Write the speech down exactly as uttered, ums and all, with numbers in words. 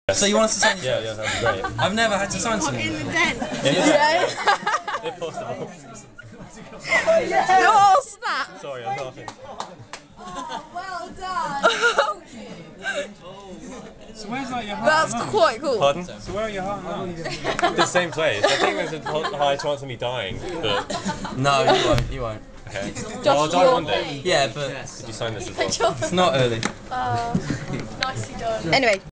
So you want us to sign? Yeah, yeah, that'd be great. I've never had to sign something. In the dent. Yeah. If possible. You're all snapped. Sorry, I'm laughing. Well done. So where's like your heart? That's and lungs? quite cool. Pardon? So where are your heart and lungs? The same place. I think there's a high chance of me dying, but No, you won't. You won't. okay. Well, I'll die one day. Yeah, but Did you sign this as well? it's not early. Uh, nicely done. Anyway.